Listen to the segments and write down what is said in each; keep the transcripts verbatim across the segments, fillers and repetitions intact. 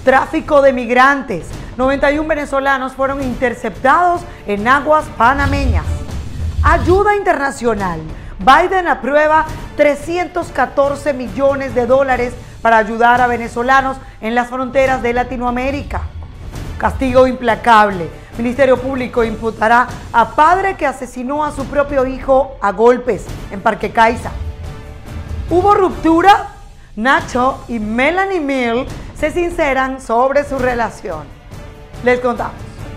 Tráfico de migrantes. noventa y uno venezolanos fueron interceptados en aguas panameñas. Ayuda internacional. Biden aprueba trescientos catorce millones de dólares para ayudar a venezolanos en las fronteras de Latinoamérica. Castigo implacable. Ministerio Público imputará a padre que asesinó a su propio hijo a golpes en Parque Caiza. ¿Hubo ruptura? Nacho y Melanie Mill se sinceran sobre su relación. Les contamos.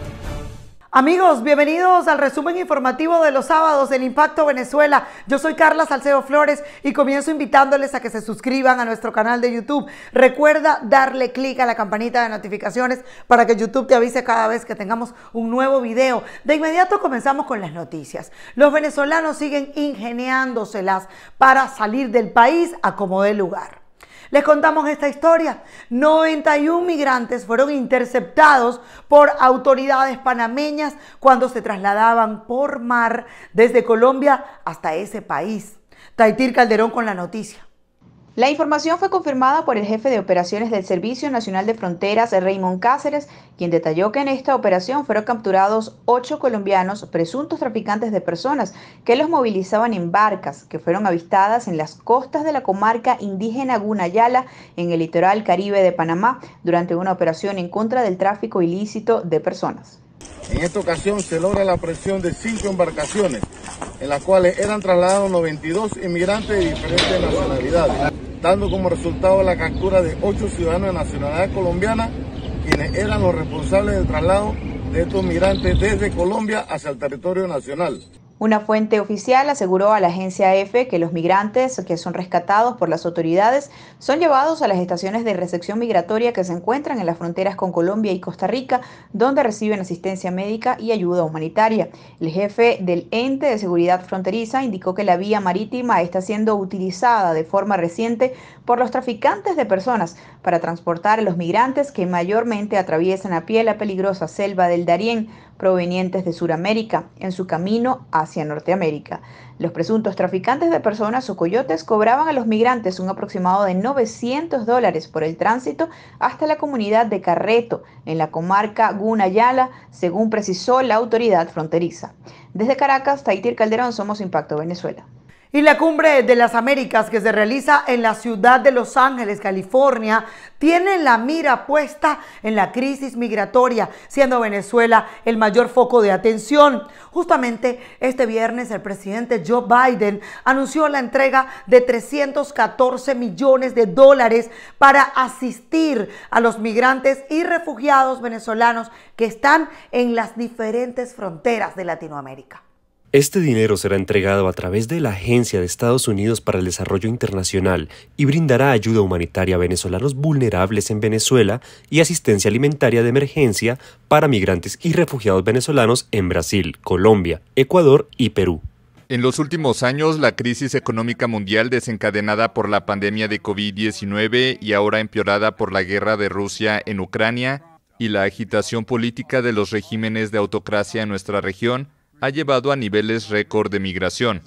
Amigos, bienvenidos al resumen informativo de los sábados en Impacto Venezuela. Yo soy Carla Salcedo Flores y comienzo invitándoles a que se suscriban a nuestro canal de YouTube. Recuerda darle clic a la campanita de notificaciones para que YouTube te avise cada vez que tengamos un nuevo video. De inmediato comenzamos con las noticias. Los venezolanos siguen ingeniándoselas para salir del país a como dé lugar. Les contamos esta historia. noventa y uno migrantes fueron interceptados por autoridades panameñas cuando se trasladaban por mar desde Colombia hasta ese país. Taitir Calderón con la noticia. La información fue confirmada por el jefe de operaciones del Servicio Nacional de Fronteras, Raymond Cáceres, quien detalló que en esta operación fueron capturados ocho colombianos presuntos traficantes de personas que los movilizaban en barcas que fueron avistadas en las costas de la comarca indígena Gunayala, en el litoral caribe de Panamá, durante una operación en contra del tráfico ilícito de personas. En esta ocasión se logra la aprehensión de cinco embarcaciones, en las cuales eran trasladados noventa y dos inmigrantes de diferentes nacionalidades, dando como resultado la captura de ocho ciudadanos de nacionalidad colombiana, quienes eran los responsables del traslado de estos migrantes desde Colombia hacia el territorio nacional. Una fuente oficial aseguró a la agencia EFE que los migrantes que son rescatados por las autoridades son llevados a las estaciones de recepción migratoria que se encuentran en las fronteras con Colombia y Costa Rica, donde reciben asistencia médica y ayuda humanitaria. El jefe del ente de seguridad fronteriza indicó que la vía marítima está siendo utilizada de forma reciente por los traficantes de personas para transportar a los migrantes que mayormente atraviesan a pie la peligrosa selva del Darién, provenientes de Sudamérica, en su camino hacia Norteamérica. Los presuntos traficantes de personas o coyotes cobraban a los migrantes un aproximado de novecientos dólares por el tránsito hasta la comunidad de Carreto, en la comarca Gunayala, según precisó la autoridad fronteriza. Desde Caracas, Taitir Calderón, Somos Impacto Venezuela. Y la Cumbre de las Américas, que se realiza en la ciudad de Los Ángeles, California, tiene la mira puesta en la crisis migratoria, siendo Venezuela el mayor foco de atención. Justamente este viernes el presidente Joe Biden anunció la entrega de trescientos catorce millones de dólares para asistir a los migrantes y refugiados venezolanos que están en las diferentes fronteras de Latinoamérica. Este dinero será entregado a través de la Agencia de Estados Unidos para el Desarrollo Internacional y brindará ayuda humanitaria a venezolanos vulnerables en Venezuela y asistencia alimentaria de emergencia para migrantes y refugiados venezolanos en Brasil, Colombia, Ecuador y Perú. En los últimos años, la crisis económica mundial desencadenada por la pandemia de COVID diecinueve y ahora empeorada por la guerra de Rusia en Ucrania y la agitación política de los regímenes de autocracia en nuestra región ha llevado a niveles récord de migración.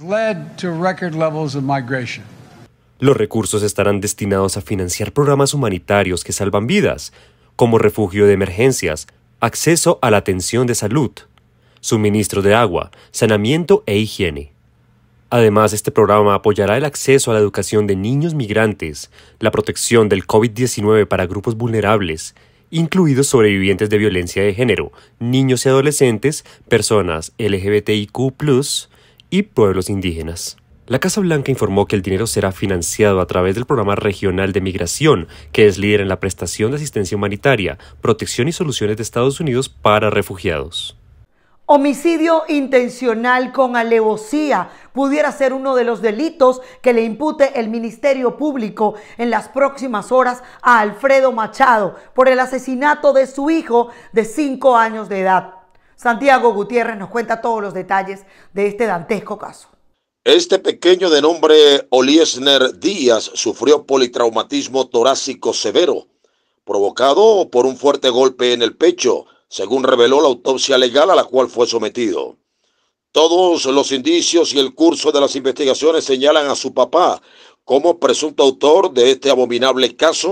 Los recursos estarán destinados a financiar programas humanitarios que salvan vidas, como refugio de emergencias, acceso a la atención de salud, suministro de agua, saneamiento e higiene. Además, este programa apoyará el acceso a la educación de niños migrantes, la protección del COVID diecinueve para grupos vulnerables, incluidos sobrevivientes de violencia de género, niños y adolescentes, personas L G B T I Q plus, y pueblos indígenas. La Casa Blanca informó que el dinero será financiado a través del Programa Regional de Migración, que es líder en la prestación de asistencia humanitaria, protección y soluciones de Estados Unidos para refugiados. Homicidio intencional con alevosía pudiera ser uno de los delitos que le impute el Ministerio Público en las próximas horas a Alfredo Machado por el asesinato de su hijo de cinco años de edad. Santiago Gutiérrez nos cuenta todos los detalles de este dantesco caso. Este pequeño de nombre Oliesner Díaz sufrió politraumatismo torácico severo, provocado por un fuerte golpe en el pecho, según reveló la autopsia legal a la cual fue sometido. Todos los indicios y el curso de las investigaciones señalan a su papá como presunto autor de este abominable caso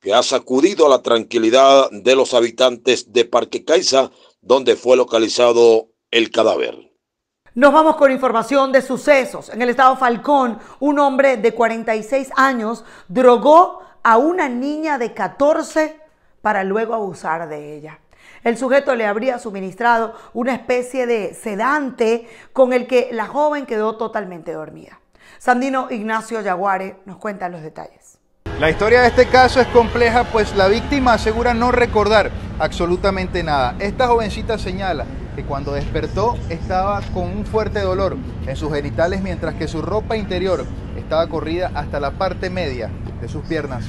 que ha sacudido a la tranquilidad de los habitantes de Parque Caiza, donde fue localizado el cadáver. Nos vamos con información de sucesos. En el estado Falcón, un hombre de cuarenta y seis años drogó a una niña de catorce para luego abusar de ella. El sujeto le habría suministrado una especie de sedante con el que la joven quedó totalmente dormida. Sandino Ignacio Yaguare nos cuenta los detalles. La historia de este caso es compleja, pues la víctima asegura no recordar absolutamente nada. Esta jovencita señala que cuando despertó estaba con un fuerte dolor en sus genitales, mientras que su ropa interior estaba corrida hasta la parte media de sus piernas.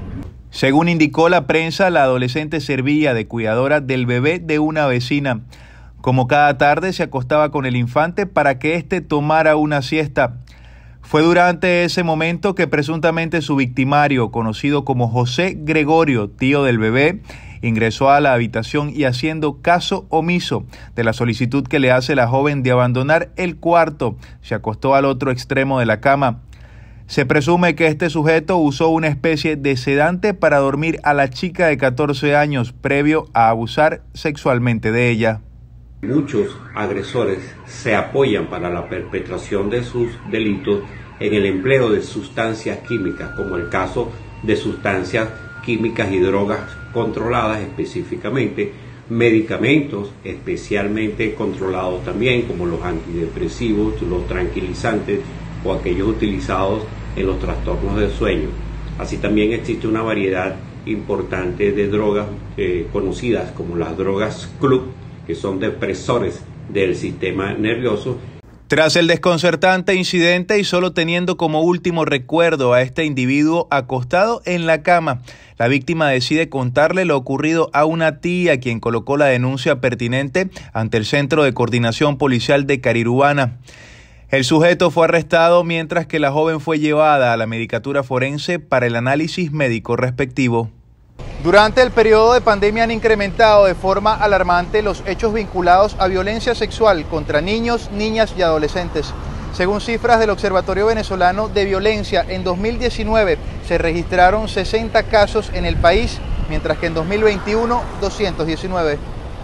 Según indicó la prensa, la adolescente servía de cuidadora del bebé de una vecina. Como cada tarde se acostaba con el infante para que éste tomara una siesta. Fue durante ese momento que presuntamente su victimario, conocido como José Gregorio, tío del bebé, ingresó a la habitación y, haciendo caso omiso de la solicitud que le hace la joven de abandonar el cuarto, se acostó al otro extremo de la cama. Se presume que este sujeto usó una especie de sedante para dormir a la chica de catorce años, previo a abusar sexualmente de ella. Muchos agresores se apoyan para la perpetración de sus delitos en el empleo de sustancias químicas, como el caso de sustancias químicas y drogas controladas, específicamente medicamentos especialmente controlados también, como los antidepresivos, los tranquilizantes o aquellos utilizados en los trastornos del sueño. Así también existe una variedad importante de drogas eh, conocidas como las drogas club, que son depresores del sistema nervioso. Tras el desconcertante incidente y solo teniendo como último recuerdo a este individuo acostado en la cama, la víctima decide contarle lo ocurrido a una tía, quien colocó la denuncia pertinente ante el Centro de Coordinación Policial de Carirubana. El sujeto fue arrestado, mientras que la joven fue llevada a la medicatura forense para el análisis médico respectivo. Durante el periodo de pandemia han incrementado de forma alarmante los hechos vinculados a violencia sexual contra niños, niñas y adolescentes. Según cifras del Observatorio Venezolano de Violencia, en dos mil diecinueve se registraron sesenta casos en el país, mientras que en dos mil veintiuno, doscientos diecinueve.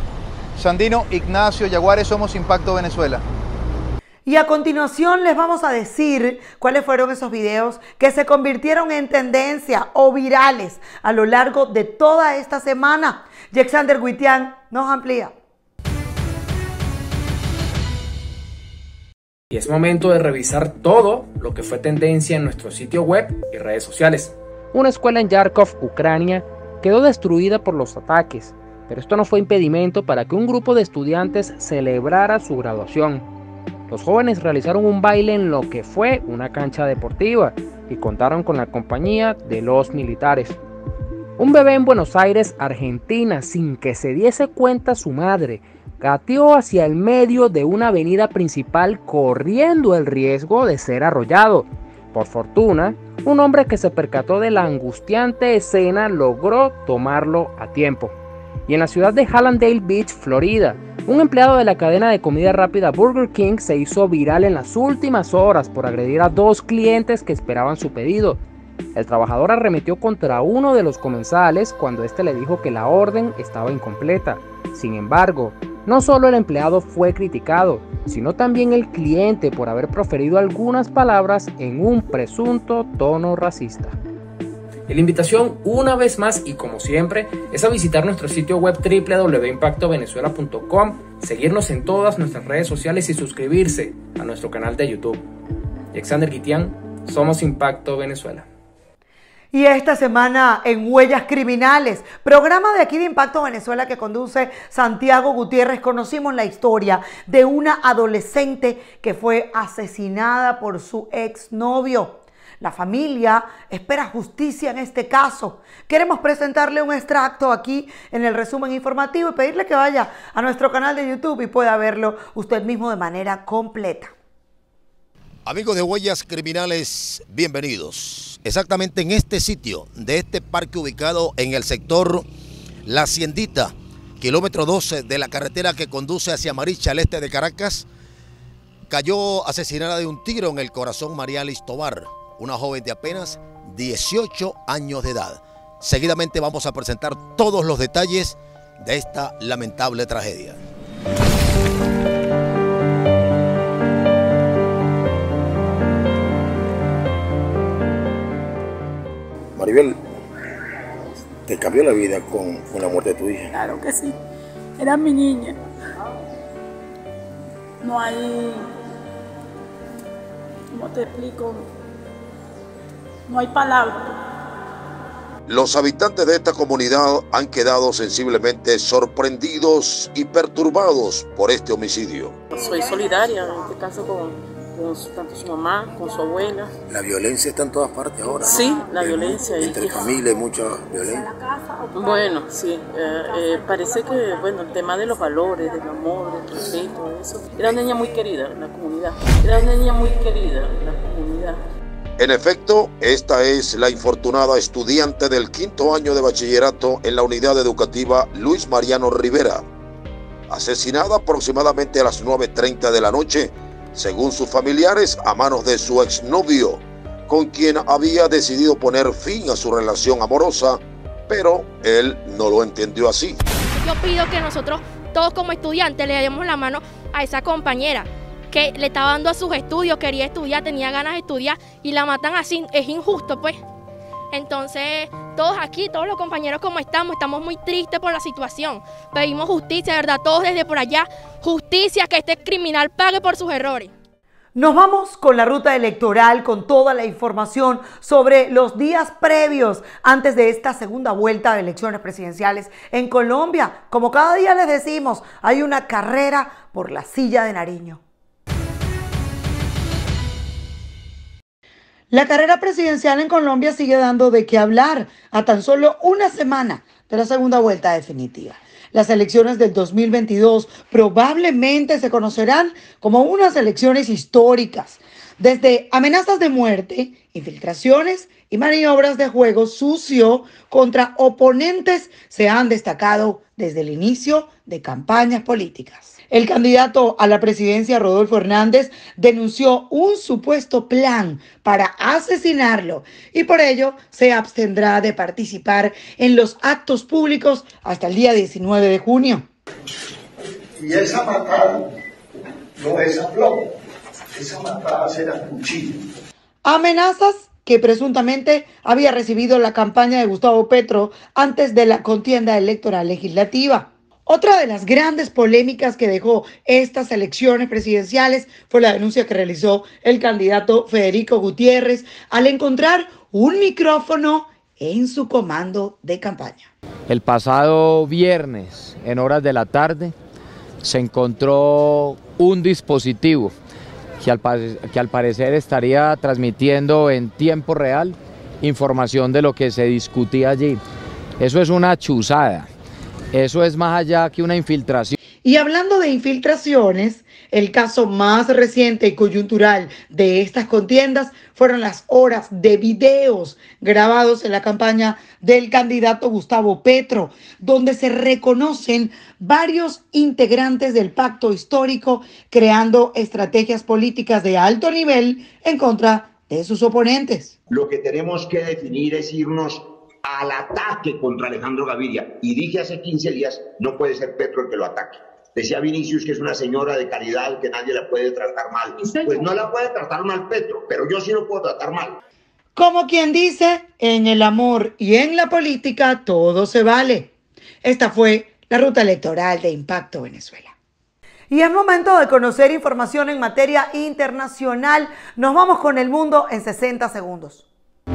Sandino Ignacio Yaguare, Somos Impacto Venezuela. Y a continuación les vamos a decir cuáles fueron esos videos que se convirtieron en tendencia o virales a lo largo de toda esta semana. Yexander Guitián nos amplía. Y es momento de revisar todo lo que fue tendencia en nuestro sitio web y redes sociales. Una escuela en Yarkov, Ucrania, quedó destruida por los ataques, pero esto no fue impedimento para que un grupo de estudiantes celebrara su graduación. Los jóvenes realizaron un baile en lo que fue una cancha deportiva y contaron con la compañía de los militares. Un bebé en Buenos Aires, Argentina, sin que se diese cuenta su madre, gateó hacia el medio de una avenida principal corriendo el riesgo de ser arrollado. Por fortuna, un hombre que se percató de la angustiante escena logró tomarlo a tiempo. Y en la ciudad de Hallandale Beach, Florida, un empleado de la cadena de comida rápida Burger King se hizo viral en las últimas horas por agredir a dos clientes que esperaban su pedido. El trabajador arremetió contra uno de los comensales cuando éste le dijo que la orden estaba incompleta. Sin embargo, no solo el empleado fue criticado, sino también el cliente por haber proferido algunas palabras en un presunto tono racista. Y la invitación, una vez más y como siempre, es a visitar nuestro sitio web doble u doble u doble u punto impacto venezuela punto com, seguirnos en todas nuestras redes sociales y suscribirse a nuestro canal de YouTube. Yexander Guitián, Somos Impacto Venezuela. Y esta semana en Huellas Criminales, programa de aquí de Impacto Venezuela que conduce Santiago Gutiérrez, conocimos la historia de una adolescente que fue asesinada por su exnovio. La familia espera justicia en este caso. Queremos presentarle un extracto aquí en el resumen informativo y pedirle que vaya a nuestro canal de YouTube y pueda verlo usted mismo de manera completa. Amigos de Huellas Criminales, bienvenidos. Exactamente en este sitio de este parque ubicado en el sector La Haciendita, kilómetro doce de la carretera que conduce hacia Maricha, al este de Caracas, cayó asesinada de un tiro en el corazón Marialis Tobar, una joven de apenas dieciocho años de edad. Seguidamente vamos a presentar todos los detalles de esta lamentable tragedia. Maribel, ¿te cambió la vida con, con la muerte de tu hija? Claro que sí, era mi niña. No hay, ¿cómo te explico? No hay palabras. Los habitantes de esta comunidad han quedado sensiblemente sorprendidos y perturbados por este homicidio. Soy solidaria en este caso con, con su, tanto su mamá, con su abuela. La violencia está en todas partes ahora, ¿no? Sí, la violencia. Entre y, familia hay mucha violencia. Bueno, sí, eh, eh, parece que bueno, el tema de los valores, del amor, del respeto, eso. Era una niña muy querida en la comunidad. Era una niña muy querida en la comunidad. En efecto, esta es la infortunada estudiante del quinto año de bachillerato en la unidad educativa Luis Mariano Rivera, asesinada aproximadamente a las nueve treinta de la noche, según sus familiares, a manos de su exnovio, con quien había decidido poner fin a su relación amorosa, pero él no lo entendió así. Yo pido que nosotros, todos como estudiantes, le demos la mano a esa compañera que le estaba dando a sus estudios, quería estudiar, tenía ganas de estudiar y la matan así, es injusto pues. Entonces, todos aquí, todos los compañeros como estamos, estamos muy tristes por la situación. Pedimos justicia, ¿verdad? Todos desde por allá, justicia, que este criminal pague por sus errores. Nos vamos con la ruta electoral, con toda la información sobre los días previos antes de esta segunda vuelta de elecciones presidenciales en Colombia. Como cada día les decimos, hay una carrera por la silla de Nariño. La carrera presidencial en Colombia sigue dando de qué hablar a tan solo una semana de la segunda vuelta definitiva. Las elecciones del dos mil veintidós probablemente se conocerán como unas elecciones históricas. Desde amenazas de muerte, infiltraciones y maniobras de juego sucio contra oponentes se han destacado desde el inicio de campañas políticas. El candidato a la presidencia, Rodolfo Hernández, denunció un supuesto plan para asesinarlo y por ello se abstendrá de participar en los actos públicos hasta el día diecinueve de junio. Y esa matada no es a plomo, esa matada será cuchillo. Amenazas que presuntamente había recibido la campaña de Gustavo Petro antes de la contienda electoral legislativa. Otra de las grandes polémicas que dejó estas elecciones presidenciales fue la denuncia que realizó el candidato Federico Gutiérrez al encontrar un micrófono en su comando de campaña. El pasado viernes, en horas de la tarde, se encontró un dispositivo que al, que al parecer estaría transmitiendo en tiempo real información de lo que se discutía allí. Eso es una chuzada. Eso es más allá que una infiltración. Y hablando de infiltraciones, el caso más reciente y coyuntural de estas contiendas fueron las horas de videos grabados en la campaña del candidato Gustavo Petro, donde se reconocen varios integrantes del pacto histórico creando estrategias políticas de alto nivel en contra de sus oponentes. Lo que tenemos que definir es irnos al ataque contra Alejandro Gaviria. Y dije hace quince días, no puede ser Petro el que lo ataque. Decía Vinicius que es una señora de caridad, que nadie la puede tratar mal. Pues no la puede tratar mal Petro, pero yo sí lo puedo tratar mal. Como quien dice, en el amor y en la política todo se vale. Esta fue la ruta electoral de Impacto Venezuela. Y es momento de conocer información en materia internacional. Nos vamos con el mundo en sesenta segundos.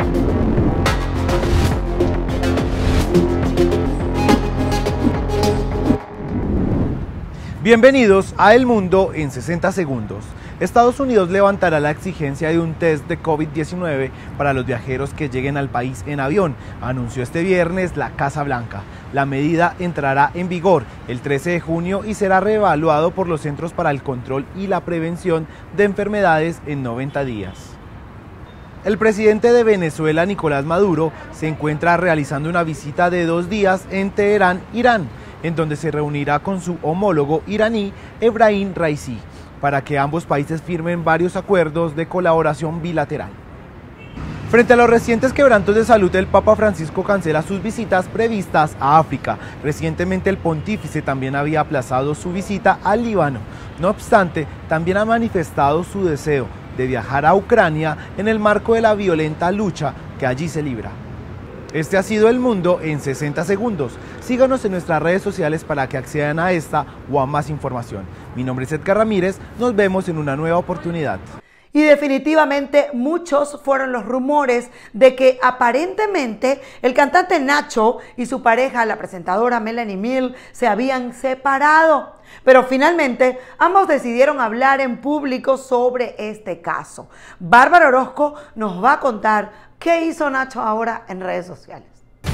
Bienvenidos a El Mundo en sesenta segundos. Estados Unidos levantará la exigencia de un test de COVID diecinueve para los viajeros que lleguen al país en avión, anunció este viernes la Casa Blanca. La medida entrará en vigor el trece de junio y será reevaluado por los Centros para el Control y la Prevención de Enfermedades en noventa días. El presidente de Venezuela, Nicolás Maduro, se encuentra realizando una visita de dos días en Teherán, Irán, en donde se reunirá con su homólogo iraní, Ebrahim Raisi, para que ambos países firmen varios acuerdos de colaboración bilateral. Frente a los recientes quebrantos de salud, el Papa Francisco cancela sus visitas previstas a África. Recientemente el pontífice también había aplazado su visita al Líbano. No obstante, también ha manifestado su deseo de viajar a Ucrania en el marco de la violenta lucha que allí se libra. Este ha sido El Mundo en sesenta segundos. Síganos en nuestras redes sociales para que accedan a esta o a más información. Mi nombre es Edgar Ramírez, nos vemos en una nueva oportunidad. Y definitivamente muchos fueron los rumores de que aparentemente el cantante Nacho y su pareja, la presentadora Melanie Mill, se habían separado. Pero finalmente ambos decidieron hablar en público sobre este caso. Bárbara Orozco nos va a contar qué hizo Nacho ahora en redes sociales.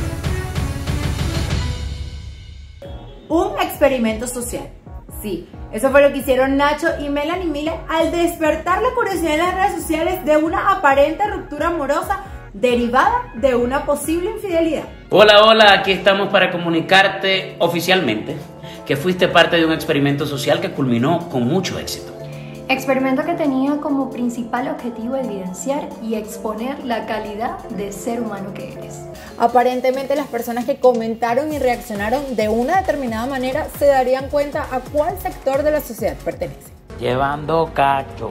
Un experimento social. Sí, eso fue lo que hicieron Nacho y Melanie Miller al despertar la curiosidad en las redes sociales de una aparente ruptura amorosa derivada de una posible infidelidad. Hola, hola, aquí estamos para comunicarte oficialmente que fuiste parte de un experimento social que culminó con mucho éxito. Experimento que tenía como principal objetivo evidenciar y exponer la calidad de ser humano que eres. Aparentemente las personas que comentaron y reaccionaron de una determinada manera se darían cuenta a cuál sector de la sociedad pertenece. Llevando cacho.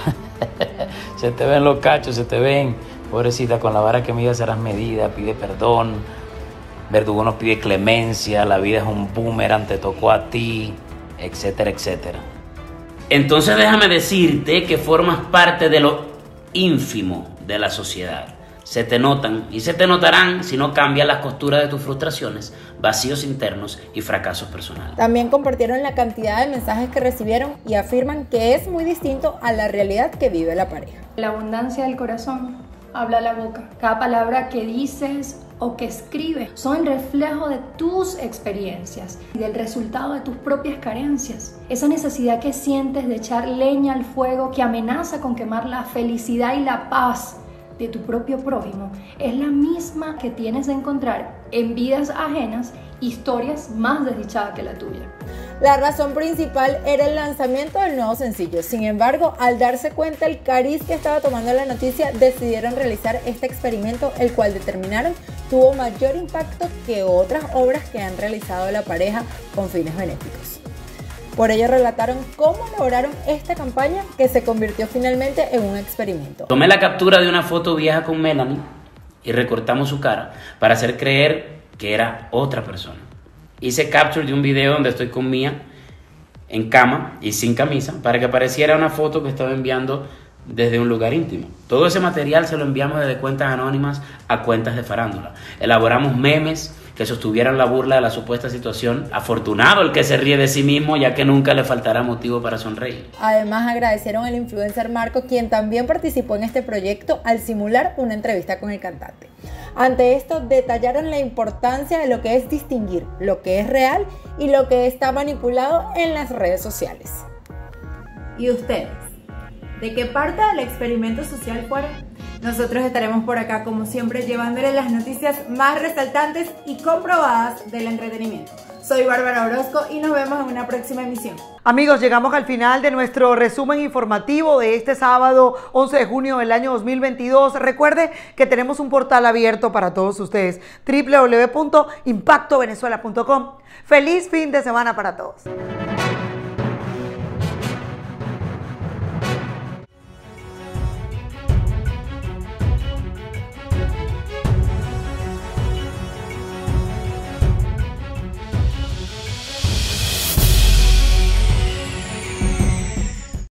Se te ven los cachos, se te ven. Pobrecita, con la vara que mide serás medida, pide perdón. Verdugo nos pide clemencia, la vida es un boomerang, te tocó a ti, etcétera, etcétera. Entonces déjame decirte que formas parte de lo ínfimo de la sociedad. Se te notan y se te notarán si no cambias las costuras de tus frustraciones, vacíos internos y fracasos personales. También compartieron la cantidad de mensajes que recibieron y afirman que es muy distinto a la realidad que vive la pareja. La abundancia del corazón habla la boca. Cada palabra que dices o que escribes son reflejo de tus experiencias y del resultado de tus propias carencias. Esa necesidad que sientes de echar leña al fuego que amenaza con quemar la felicidad y la paz de tu propio prójimo es la misma que tienes de encontrar en vidas ajenas historias más desdichadas que la tuya. La razón principal era el lanzamiento del nuevo sencillo. Sin embargo, al darse cuenta el cariz que estaba tomando la noticia, decidieron realizar este experimento, el cual determinaron tuvo mayor impacto que otras obras que han realizado la pareja con fines benéficos. Por ello relataron cómo lograron esta campaña que se convirtió finalmente en un experimento. Tomé la captura de una foto vieja con Melanie y recortamos su cara para hacer creer que era otra persona. Hice capture de un video donde estoy con Mía en cama y sin camisa para que pareciera una foto que estaba enviando desde un lugar íntimo. Todo ese material se lo enviamos desde cuentas anónimas a cuentas de farándula. Elaboramos memes que sostuvieran la burla de la supuesta situación. Afortunado el que se ríe de sí mismo, ya que nunca le faltará motivo para sonreír. Además agradecieron al influencer Marco, quien también participó en este proyecto al simular una entrevista con el cantante. Ante esto detallaron la importancia de lo que es distinguir lo que es real y lo que está manipulado en las redes sociales. ¿Y ustedes? ¿De qué parte del experimento social fueron? Nosotros estaremos por acá como siempre llevándoles las noticias más resaltantes y comprobadas del entretenimiento. Soy Bárbara Orozco y nos vemos en una próxima emisión. Amigos, llegamos al final de nuestro resumen informativo de este sábado once de junio del año dos mil veintidós. Recuerde que tenemos un portal abierto para todos ustedes, doble u doble u doble u punto impacto venezuela punto com. Feliz fin de semana para todos.